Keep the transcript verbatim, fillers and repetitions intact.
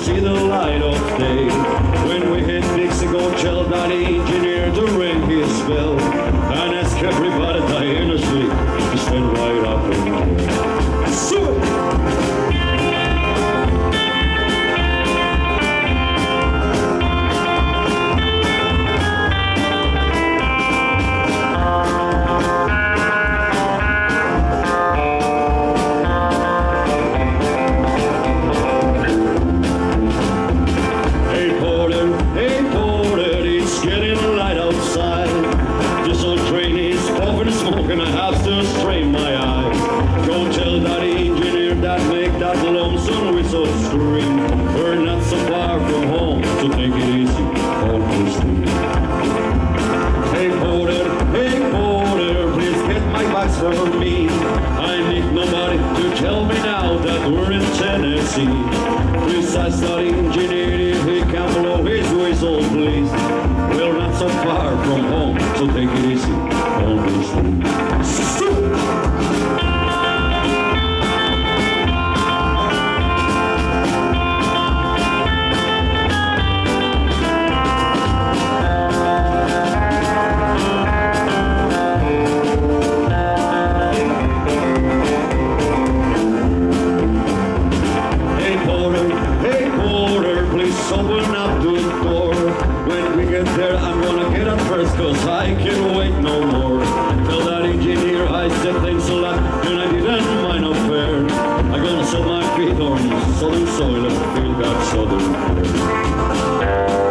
see the light of day. When we hit Dixie, go tell that engineer to ring his bell and ask everybody dying asleep to stand right up and go. Super! And I have to strain my eyes. Go tell that engineer that make that lonesome whistle scream. We're not so far from home, so take it easy on the street. Hey porter, hey porter, please get my bags for me. I need nobody to tell me now that we're in Tennessee. Please ask that engineer if he can blow his whistle, please. We're not so far from home, so take it easy on the street. Open up the door. When we get there, I'm gonna get up first, cause I can't wait no more. Tell that engineer I said thanks a lot, and I didn't mind a fare. I'm gonna set my feet on southern soil and feel that southern air.